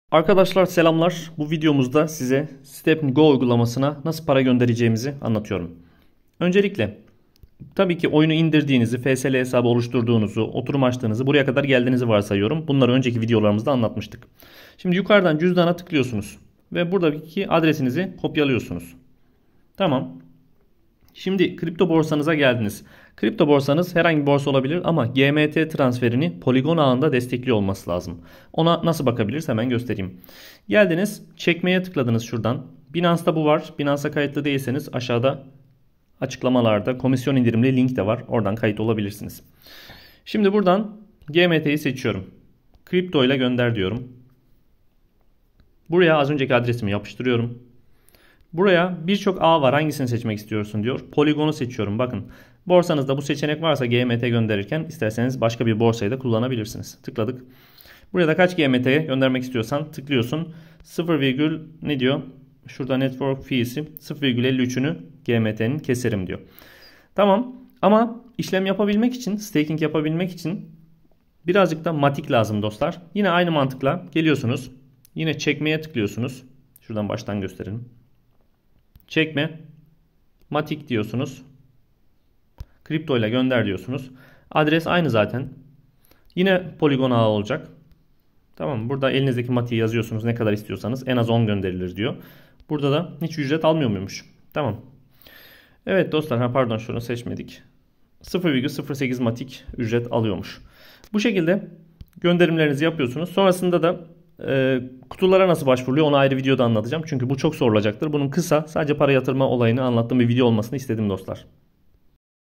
Arkadaşlar selamlar. Bu videomuzda size Step&Go uygulamasına nasıl para göndereceğimizi anlatıyorum. Öncelikle tabii ki oyunu indirdiğinizi, FSL hesabı oluşturduğunuzu, oturum açtığınızı, buraya kadar geldiğinizi varsayıyorum. Bunları önceki videolarımızda anlatmıştık. Şimdi yukarıdan cüzdana tıklıyorsunuz ve buradaki adresinizi kopyalıyorsunuz. Tamam. Şimdi kripto borsanıza geldiniz. Kripto borsanız herhangi bir borsa olabilir ama GMT transferini Polygon ağında destekliyor olması lazım. Ona nasıl bakabiliriz hemen göstereyim. Geldiniz, çekmeye tıkladınız şuradan. Binance'da bu var. Binance'a kayıtlı değilseniz aşağıda açıklamalarda komisyon indirimli link de var. Oradan kayıt olabilirsiniz. Şimdi buradan GMT'yi seçiyorum. Kripto ile gönder diyorum. Buraya az önceki adresimi yapıştırıyorum. Buraya birçok ağ var. Hangisini seçmek istiyorsun diyor. Polygon'u seçiyorum. Bakın borsanızda bu seçenek varsa GMT gönderirken isterseniz başka bir borsayı da kullanabilirsiniz. Tıkladık. Buraya da kaç GMT göndermek istiyorsan tıklıyorsun. 0, ne diyor? Şurada network fee'si 0,53'ünü GMT'nin keserim diyor. Tamam ama işlem yapabilmek için, staking yapabilmek için birazcık da matik lazım dostlar. Yine aynı mantıkla geliyorsunuz. Yine çekmeye tıklıyorsunuz. Şuradan baştan gösterelim. Çekme. Matik diyorsunuz. Kripto ile gönder diyorsunuz. Adres aynı zaten. Yine Polygon ağı olacak. Tamam mı? Burada elinizdeki matiği yazıyorsunuz. Ne kadar istiyorsanız en az 10 gönderilir diyor. Burada da hiç ücret almıyor muymuş? Tamam. Evet dostlar. Pardon şunu seçmedik. 0,08 matik ücret alıyormuş. Bu şekilde gönderimlerinizi yapıyorsunuz. Sonrasında da kutulara nasıl başvuruluyor onu ayrı videoda anlatacağım. Çünkü bu çok sorulacaktır. Bunun kısa sadece para yatırma olayını anlattığım bir video olmasını istedim dostlar.